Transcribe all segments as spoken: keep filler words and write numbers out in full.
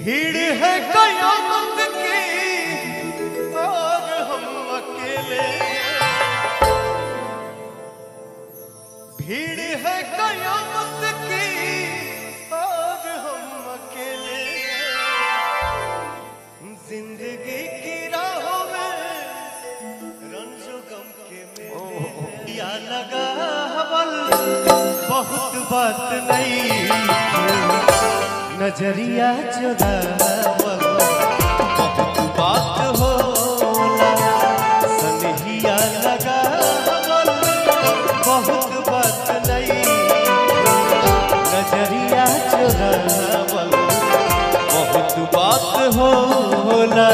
भीड़ है कयामत की और हम अकेले, भीड़ है कयामत की और हम अकेले, जिंदगी की राहों में रंजो गम के मेले, या लगा हवल बहुत बात नहीं, नजरिया चुरावल बहुत बात होला, सनहिया लगावल बहुत बात नहीं, नजरिया चुरावल बहुत बात होला।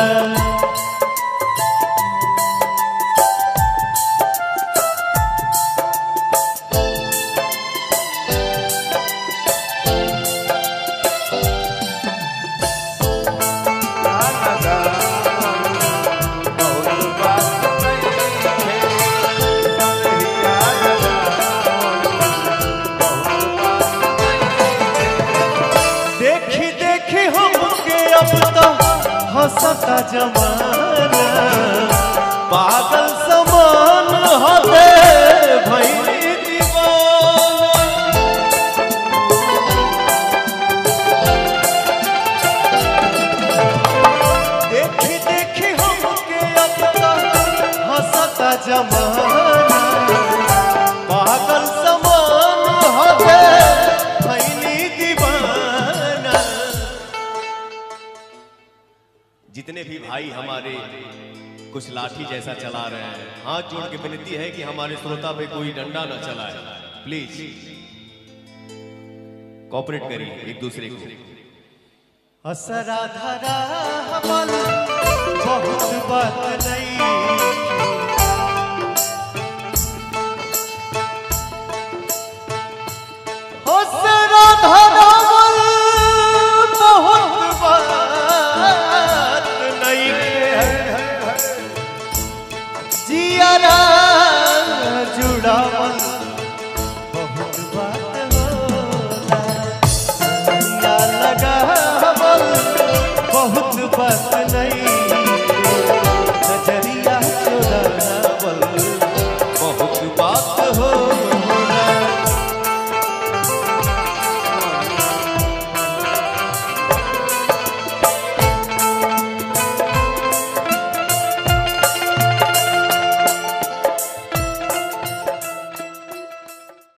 हंसता जमाना पागल समान हवे भइली दीवाना, देखी देखी हमके अब हंसता जमाना पागल समान हवे भइली दीवाना। जितने भी भाई हमारे कुछ लाठी जैसा चला रहे हैं, हाथ जोड़ के विनती है कि हमारे श्रोता पे कोई डंडा न चलाए, प्लीज कोऑपरेट करिए एक दूसरे को। असरा धरा हवल बहुत बात नहीं,